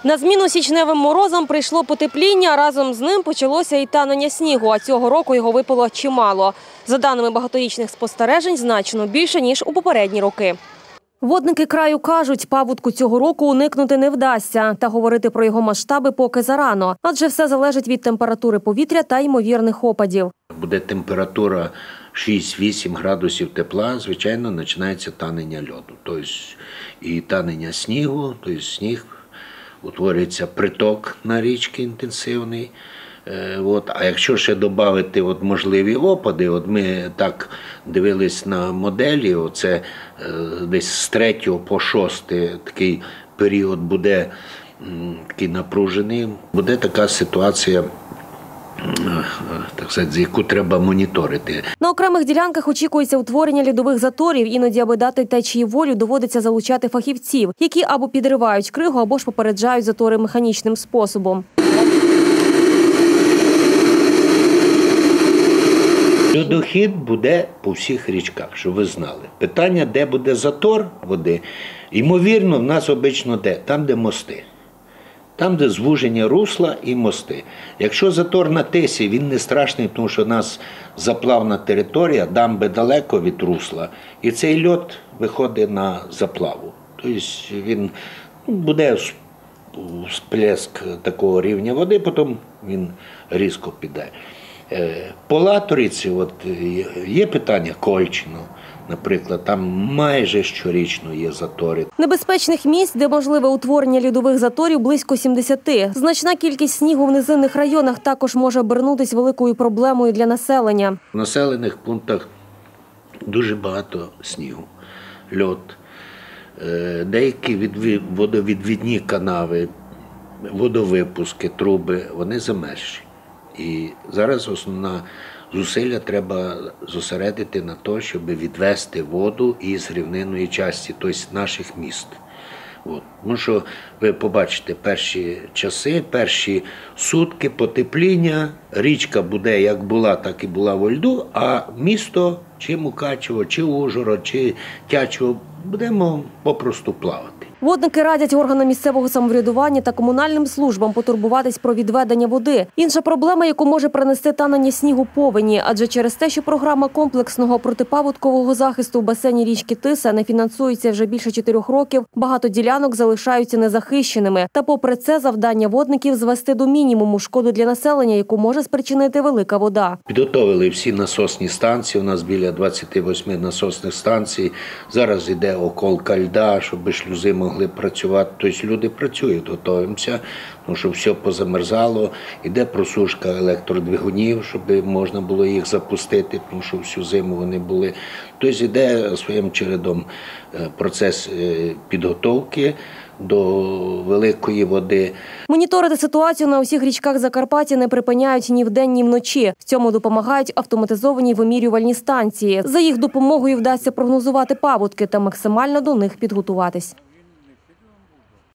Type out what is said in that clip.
На зміну січневим морозам прийшло потепління, разом з ним почалося і танення снігу, а цього року його випало чимало. За даними багаторічних спостережень, значно більше, ніж у попередні роки. Водники краю кажуть, паводку цього року уникнути не вдасться. Та говорити про його масштаби поки зарано. Адже все залежить від температури повітря та ймовірних опадів. Буде температура 6-8 градусів тепла, звичайно, починається танення льоду. Тобто і танення снігу, тобто сніг, утворюється приток на річки інтенсивний. А якщо ще додати можливі опади, ми так дивились на моделі, це десь з 3 по 6 такий період буде такий напружений, буде така ситуація, так сказати, яку треба моніторити. На окремих ділянках очікується утворення льодових заторів. Іноді, аби дати течії волю, доводиться залучати фахівців, які або підривають кригу, або ж попереджають затори механічним способом. Льодохід буде по всіх річках, щоб ви знали. Питання, де буде затор води, ймовірно, в нас обично де? Там, де мости. Там, де звуження русла і мости. Якщо затор на Тисі, він не страшний, тому що у нас заплавна територія, дамби далеко від русла, і цей льод виходить на заплаву. Тобто він буде всплеск такого рівня води, потім він різко піде. По Латориці є питання Кольчино, наприклад, там майже щорічно є затори. Небезпечних місць, де можливе утворення льодових заторів, близько 70. Значна кількість снігу в низинних районах також може обернутись великою проблемою для населення. В населених пунктах дуже багато снігу, льод, деякі водовідвідні канави, водовипуски, труби, вони замерзші. І зараз основна зусилля треба зосередити на те, щоб відвести воду із рівнинної частини, тобто наших міст. Тому що ви побачите перші часи, перші сутки потепління, річка буде як була, так і була во льду, а місто, чи Мукачево, чи Ужгород, чи Тячево, будемо попросту плавати. Водники радять органам місцевого самоврядування та комунальним службам потурбуватись про відведення води. Інша проблема, яку може принести танення снігу – повені. Адже через те, що програма комплексного протипаводкового захисту в басейні річки Тиса не фінансується вже більше 4 років, багато ділянок залишаються незахищеними. Та попри це завдання водників – звести до мінімуму шкоду для населення, яку може спричинити велика вода. Підготовили всі насосні станції, у нас біля 28 насосних станцій. Зараз йде околка льда, щоб шлюзи могли працювати. Тобто люди працюють, готуємося, тому що все позамерзало. Іде просушка електродвигунів, щоб можна було їх запустити, тому що всю зиму вони були. Тобто йде своїм чередом процес підготовки до великої води. Моніторити ситуацію на усіх річках Закарпаття не припиняють ні вдень, ні вночі. В цьому допомагають автоматизовані вимірювальні станції. За їх допомогою вдасться прогнозувати паводки та максимально до них підготуватись.